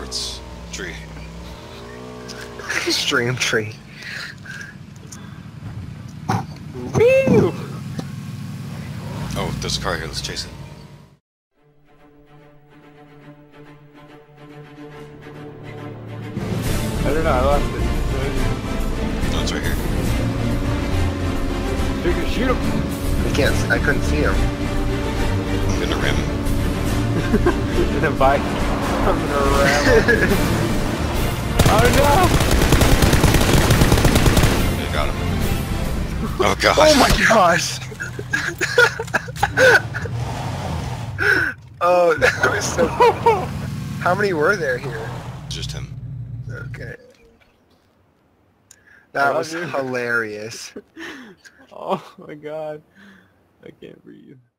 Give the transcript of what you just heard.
sports tree. Stream tree. Woo! Oh, there's a car here. Let's chase it. I don't know, I lost it. No, it's right here. Shoot him! I couldn't see him. I'm gonna ram him. In a bike. I'm gonna ram him. Oh I got him. Oh god. Oh my gosh! Oh, that was so cool. How many were there here? Just him. Okay. That was hilarious. Oh my god. I can't breathe.